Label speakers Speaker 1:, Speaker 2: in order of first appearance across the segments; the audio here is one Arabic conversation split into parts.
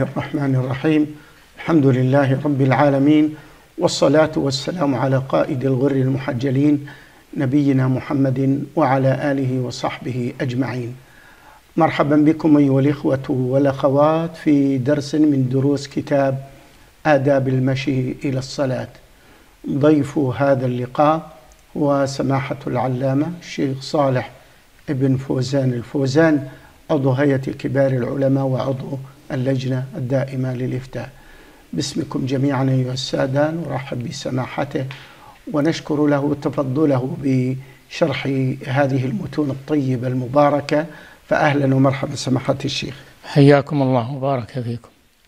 Speaker 1: الرحمن الرحيم. الحمد لله رب العالمين، والصلاة والسلام على قائد الغر المحجلين نبينا محمد وعلى آله وصحبه أجمعين. مرحبا بكم أيها الإخوة والأخوات في درس من دروس كتاب آداب المشي إلى الصلاة. ضيف هذا اللقاء هو سماحة العلامة الشيخ صالح ابن فوزان الفوزان، عضو هيئة كبار العلماء وعضو اللجنة الدائمة للإفتاء. باسمكم جميعا أيها السادة نرحب بسماحته ونشكر له تفضله بشرح هذه المتون الطيبة المباركة، فأهلا ومرحبا سماحة الشيخ.
Speaker 2: حياكم الله وبارك فيكم.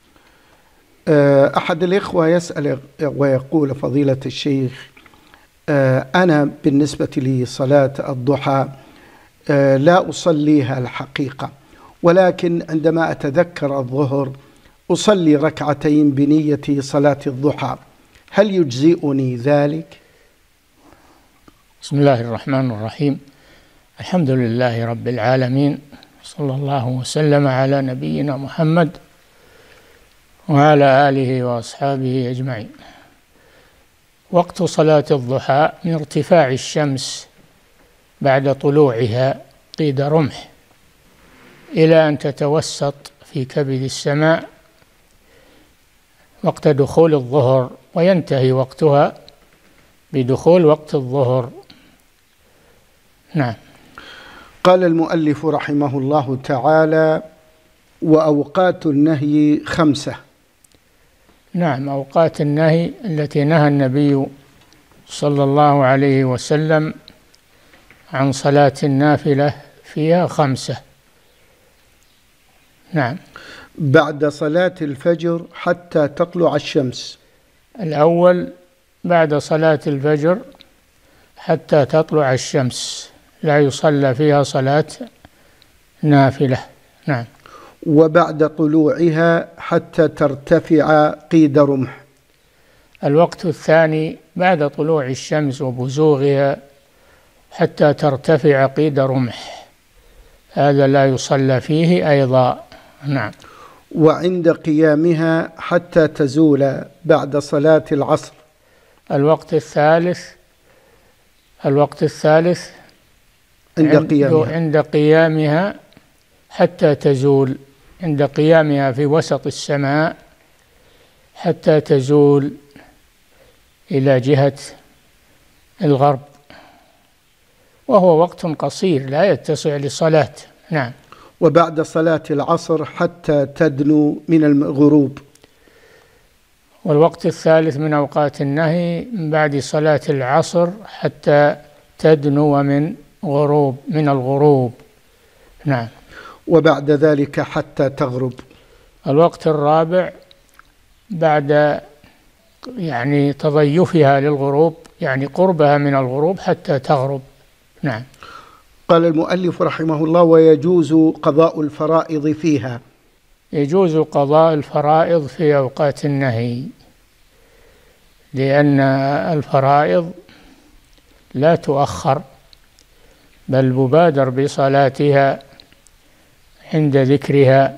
Speaker 1: أحد الإخوة يسأل ويقول: فضيلة الشيخ، أنا بالنسبة لصلاة الضحى لا أصليها الحقيقة، ولكن عندما أتذكر الظهر أصلي ركعتين بنية صلاة الضحى، هل يجزئني ذلك؟
Speaker 2: بسم الله الرحمن الرحيم. الحمد لله رب العالمين، صلى الله وسلم على نبينا محمد وعلى آله وأصحابه أجمعين. وقت صلاة الضحى من ارتفاع الشمس بعد طلوعها قيد رمح إلى أن تتوسط في كبد السماء وقت دخول الظهر، وينتهي وقتها بدخول وقت الظهر. نعم.
Speaker 1: قال المؤلف رحمه الله تعالى: وأوقات النهي 5.
Speaker 2: نعم، أوقات النهي التي نهى النبي صلى الله عليه وسلم عن صلاة النافلة فيها 5. نعم.
Speaker 1: بعد صلاة الفجر حتى تطلع الشمس.
Speaker 2: الأول بعد صلاة الفجر حتى تطلع الشمس لا يصلى فيها صلاة نافلة. نعم.
Speaker 1: وبعد طلوعها حتى ترتفع قيد رمح.
Speaker 2: الوقت الثاني بعد طلوع الشمس وبزوغها حتى ترتفع قيد رمح، هذا لا يصلى فيه أيضا. نعم.
Speaker 1: وعند قيامها حتى تزول بعد صلاة العصر.
Speaker 2: الوقت الثالث عند قيامها حتى تزول، عند قيامها في وسط السماء حتى تزول إلى جهة الغرب، وهو وقت قصير لا يتسع للصلاة. نعم.
Speaker 1: وبعد صلاة العصر حتى تدنو من الغروب.
Speaker 2: والوقت الثالث من أوقات النهي من بعد صلاة العصر حتى تدنو من الغروب. نعم.
Speaker 1: وبعد ذلك حتى تغرب.
Speaker 2: الوقت الرابع بعد تضيفها للغروب، قربها من الغروب حتى تغرب. نعم.
Speaker 1: قال المؤلف رحمه الله: ويجوز قضاء الفرائض فيها.
Speaker 2: يجوز قضاء الفرائض في أوقات النهي، لأن الفرائض لا تؤخر، بل مبادر بصلاتها عند ذكرها،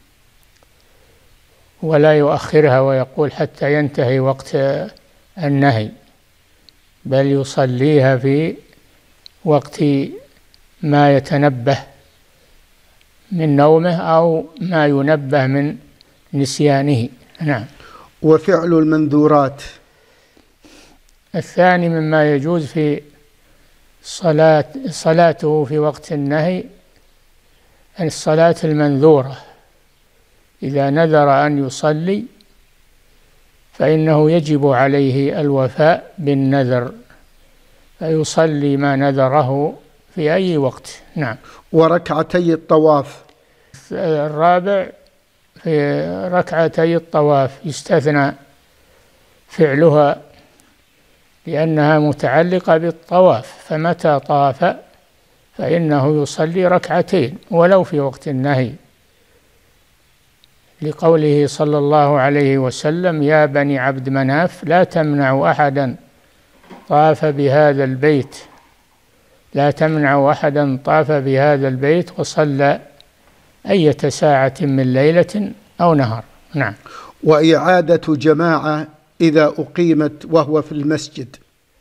Speaker 2: ولا يؤخرها ويقول حتى ينتهي وقت النهي، بل يصليها في وقت ما يتنبه من نومه أو ما ينبه من نسيانه. نعم.
Speaker 1: وفعل المنذورات.
Speaker 2: الثاني مما يجوز في صلاته في وقت النهي الصلاة المنذورة. إذا نذر أن يصلي فإنه يجب عليه الوفاء بالنذر، فيصلي ما نذره في أي وقت. نعم.
Speaker 1: وركعتي الطواف.
Speaker 2: الرابع في ركعتي الطواف يستثنى فعلها لأنها متعلقة بالطواف، فمتى طاف فإنه يصلي ركعتين ولو في وقت النهي، لقوله صلى الله عليه وسلم: يا بني عبد مناف لا تمنعوا أحدا طاف بهذا البيت وصلى أية ساعة من ليلة أو نهار. نعم.
Speaker 1: وإعادة جماعة إذا أقيمت وهو في المسجد.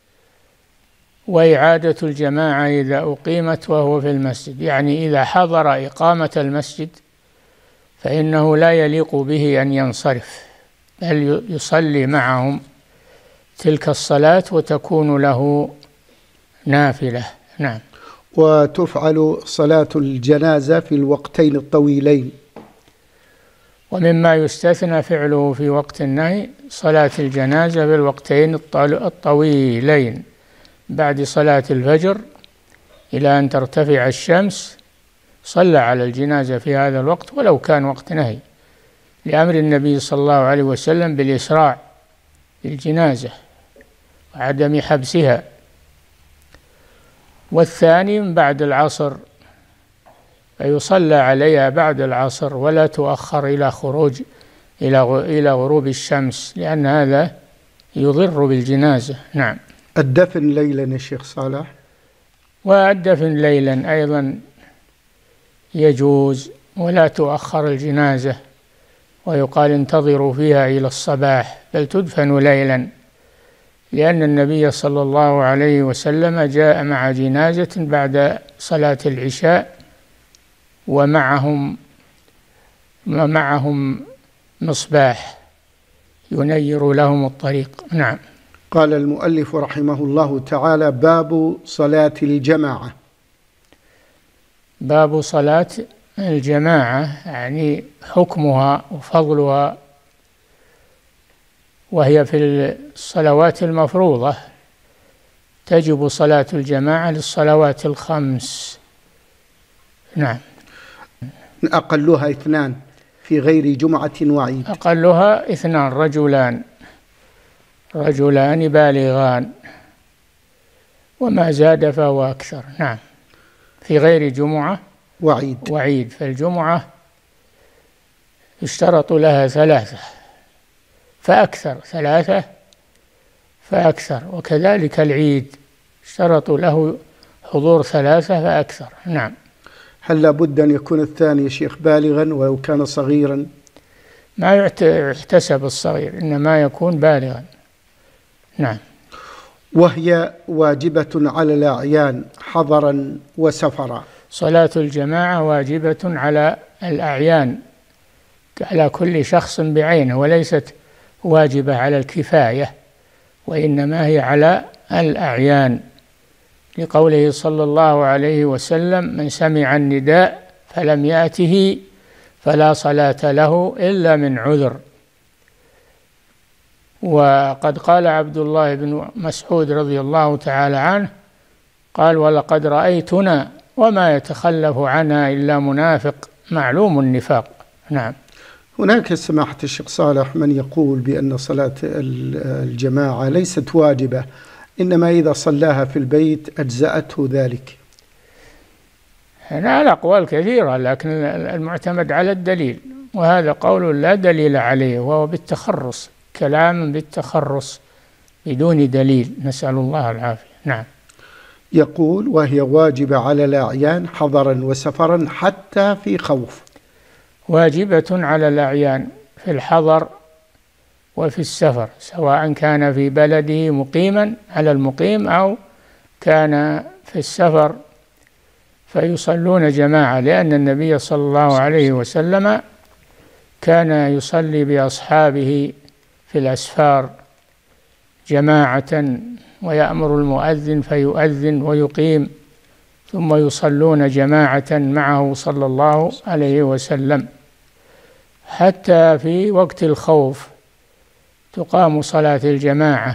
Speaker 2: وإعادة الجماعة إذا أقيمت وهو في المسجد، يعني إذا حضر إقامة المسجد فإنه لا يليق به أن ينصرف، بل يصلي معهم تلك الصلاة وتكون له نافلة. نعم.
Speaker 1: وتفعل صلاة الجنازة في الوقتين الطويلين.
Speaker 2: ومما يستثنى فعله في وقت النهي صلاة الجنازة في الوقتين الطويلين بعد صلاة الفجر إلى أن ترتفع الشمس، صلى على الجنازة في هذا الوقت ولو كان وقت نهي، لأمر النبي صلى الله عليه وسلم بالإسراع بالجنازة وعدم حبسها. والثاني من بعد العصر، فيصلى عليها بعد العصر ولا تؤخر إلى غروب الشمس، لأن هذا يضر بالجنازة. نعم.
Speaker 1: الدفن ليلا يا شيخ صالح.
Speaker 2: والدفن ليلا أيضا يجوز، ولا تؤخر الجنازة ويقال انتظروا فيها إلى الصباح، بل تدفن ليلا، لأن النبي صلى الله عليه وسلم جاء مع جنازة بعد صلاة العشاء ومعهم مصباح ينير لهم الطريق. نعم.
Speaker 1: قال المؤلف رحمه الله تعالى: باب صلاة الجماعة.
Speaker 2: باب صلاة الجماعة يعني حكمها وفضلها، وهي في الصلوات المفروضة، تجب صلاة الجماعة للصلوات الخمس. نعم.
Speaker 1: أقلها 2 في غير جمعة وعيد.
Speaker 2: أقلها 2 رجلان بالغان، وما زاد فهو أكثر. نعم. في غير جمعة وعيد. فالجمعة يشترط لها 3 فأكثر، 3 فأكثر، وكذلك العيد اشترط له حضور 3 فأكثر. نعم.
Speaker 1: هل لابد أن يكون الثاني شيخ بالغا ولو كان صغيرا؟
Speaker 2: ما يحتسب الصغير، إنما يكون بالغا. نعم.
Speaker 1: وهي واجبة على الأعيان حضرا وسفرا.
Speaker 2: صلاة الجماعة واجبة على الأعيان، على كل شخص بعينه، وليست واجبة على الكفاية، وإنما هي على الأعيان، لقوله صلى الله عليه وسلم: من سمع النداء فلم يأته فلا صلاة له إلا من عذر. وقد قال عبد الله بن مسعود رضي الله تعالى عنه قال: ولقد رأيتنا وما يتخلف عنها إلا منافق معلوم النفاق. نعم.
Speaker 1: هناك سماحة الشيخ صالح من يقول بأن صلاة الجماعة ليست واجبة، إنما إذا صلاها في البيت أجزأته ذلك.
Speaker 2: هنا الأقوال كثيرة، لكن المعتمد على الدليل، وهذا قول لا دليل عليه، وهو بالتخرص، كلام بالتخرص بدون دليل، نسأل الله العافية. نعم.
Speaker 1: يقول: وهي واجبة على الأعيان حضرا وسفرا حتى في خوف.
Speaker 2: واجبة على الأعيان في الحضر وفي السفر، سواء كان في بلده مقيما على المقيم أو كان في السفر، فيصلون جماعة، لأن النبي صلى الله عليه وسلم كان يصلي بأصحابه في الأسفار جماعة، ويأمر المؤذن فيؤذن ويقيم، ثم يصلون جماعة معه صلى الله عليه وسلم. حتى في وقت الخوف تقام صلاة الجماعة.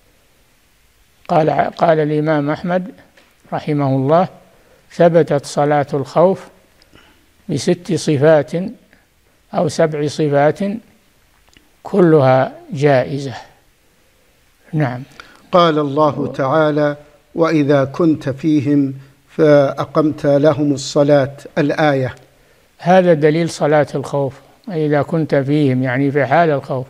Speaker 2: قال الإمام أحمد رحمه الله: ثبتت صلاة الخوف ب6 صفات أو 7 صفات كلها جائزة. نعم.
Speaker 1: قال الله تعالى: وإذا كنت فيهم فأقمت لهم الصلاة. الآية.
Speaker 2: هذا دليل صلاة الخوف، وإذا كنت فيهم يعني في حال الخوف،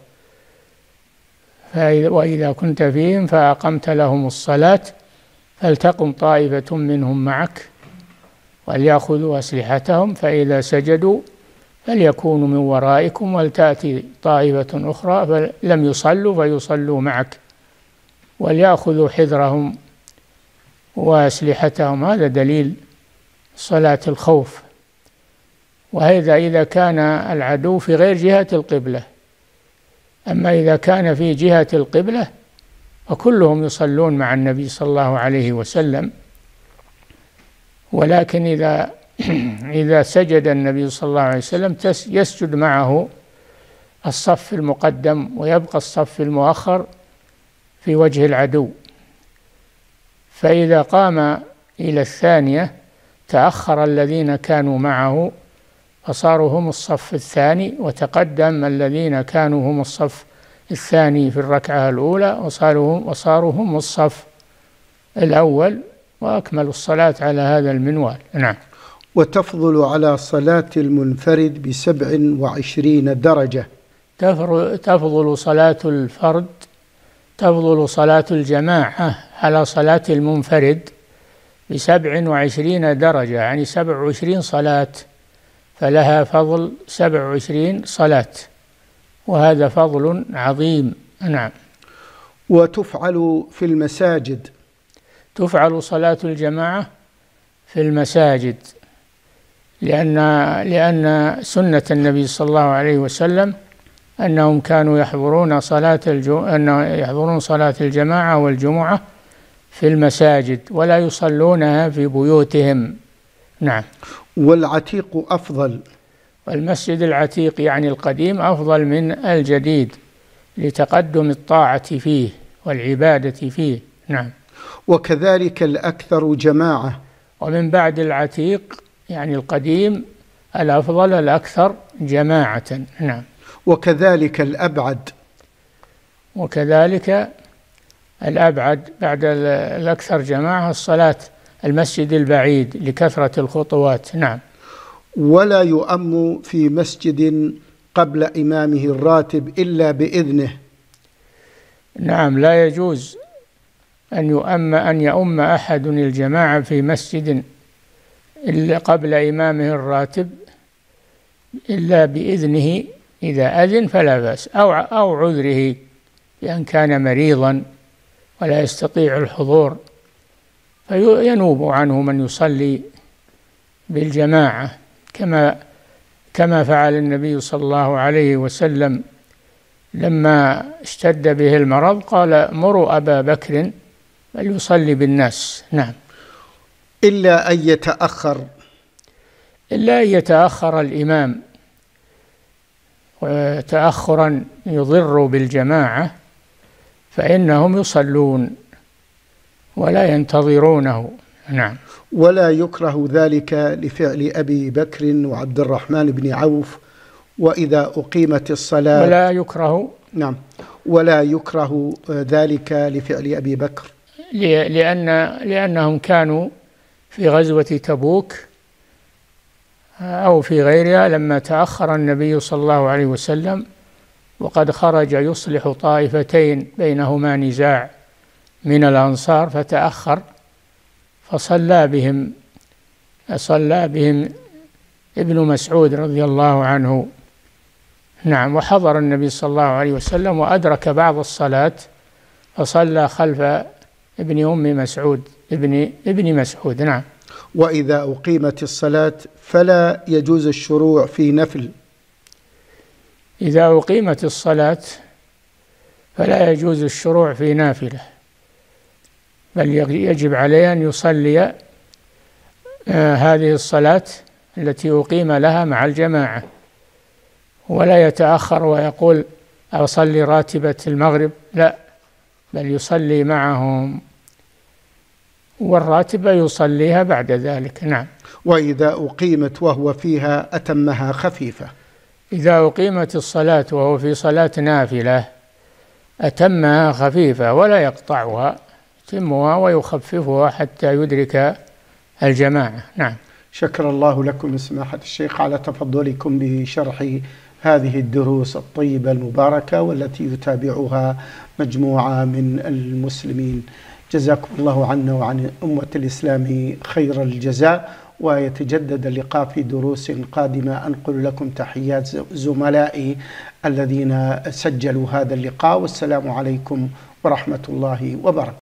Speaker 2: وإذا كنت فيهم فأقمت لهم الصلاة فلتقم طائفة منهم معك وليأخذوا أسلحتهم، فإذا سجدوا فليكونوا من ورائكم ولتأتي طائفة أخرى فلم يصلوا فيصلوا معك وليأخذوا حذرهم وأسلحتهم. هذا دليل صلاة الخوف. وهذا إذا كان العدو في غير جهة القبلة. أما إذا كان في جهة القبلة فكلهم يصلون مع النبي صلى الله عليه وسلم. ولكن إذا سجد النبي صلى الله عليه وسلم يسجد معه الصف المقدم ويبقى الصف المؤخر في وجه العدو. فإذا قام إلى الثانية تأخر الذين كانوا معه فصاروا هم الصف الثاني، وتقدم الذين كانوا هم الصف الثاني في الركعة الأولى وصاروا هم الصف الأول، وأكملوا الصلاة على هذا المنوال. نعم.
Speaker 1: وتفضل على صلاة المنفرد ب27 درجة.
Speaker 2: تفضل صلاة الفرد، تفضل صلاة الجماعة على صلاة المنفرد ب27 درجة، يعني 27 صلاة، فلها فضل 27 صلاة، وهذا فضل عظيم. نعم.
Speaker 1: وتفعل في المساجد.
Speaker 2: تفعل صلاة الجماعة في المساجد لأن سنة النبي صلى الله عليه وسلم أنهم كانوا يحضرون صلاة الجماعة والجمعة في المساجد ولا يصلونها في بيوتهم. نعم.
Speaker 1: والعتيق أفضل.
Speaker 2: والمسجد العتيق يعني القديم أفضل من الجديد لتقدم الطاعة فيه والعبادة فيه. نعم.
Speaker 1: وكذلك الأكثر جماعة.
Speaker 2: ومن بعد العتيق يعني القديم الأفضل الأكثر جماعة. نعم.
Speaker 1: وكذلك الأبعد.
Speaker 2: وكذلك الأبعد بعد الأكثر جماعة الصلاة المسجد البعيد لكثرة الخطوات. نعم.
Speaker 1: ولا يؤم في مسجد قبل إمامه الراتب إلا بإذنه.
Speaker 2: نعم، لا يجوز أن يؤم أحد الجماعة في مسجد إلا قبل إمامه الراتب إلا بإذنه، إذا أذن فلا بأس، أو عذره بأن كان مريضا ولا يستطيع الحضور فينوب عنه من يصلي بالجماعة، كما فعل النبي صلى الله عليه وسلم لما اشتد به المرض قال مروا أبا بكر فليصلي بالناس. نعم.
Speaker 1: إلا أن
Speaker 2: يتأخر الإمام، وتأخرا يضر بالجماعة فإنهم يصلون ولا ينتظرونه. نعم.
Speaker 1: ولا يكره ذلك لفعل أبي بكر وعبد الرحمن بن عوف. وإذا أقيمت الصلاة ولا يكره ذلك لفعل أبي بكر
Speaker 2: لأنهم كانوا في غزوة تبوك أو في غيرها لما تأخر النبي صلى الله عليه وسلم وقد خرج يصلح طائفتين بينهما نزاع من الأنصار فتأخر فصلى بهم ابن مسعود رضي الله عنه. نعم. وحضر النبي صلى الله عليه وسلم وأدرك بعض الصلاة فصلى خلف ابن مسعود. نعم.
Speaker 1: وإذا أقيمت الصلاة فلا يجوز الشروع في نفل.
Speaker 2: إذا أقيمت الصلاة فلا يجوز الشروع في نافلة، بل يجب عليه أن يصلي هذه الصلاة التي أقيم لها مع الجماعة، ولا يتأخر ويقول أصلي راتبة المغرب، لا، بل يصلي معهم، والراتبة يصليها بعد ذلك. نعم.
Speaker 1: وإذا أقيمت وهو فيها أتمها خفيفة.
Speaker 2: إذا أقيمت الصلاة وهو في صلاة نافلة أتمها خفيفة ولا يقطعها، يتمها ويخففها حتى يدرك الجماعة. نعم.
Speaker 1: شكر الله لكم سماحة الشيخ على تفضلكم بشرح هذه الدروس الطيبة المباركة والتي يتابعها مجموعة من المسلمين. جزاكم الله عنا وعن أمة الإسلام خير الجزاء، ويتجدد اللقاء في دروس قادمة. أنقل لكم تحيات زملائي الذين سجلوا هذا اللقاء، والسلام عليكم ورحمة الله وبركاته.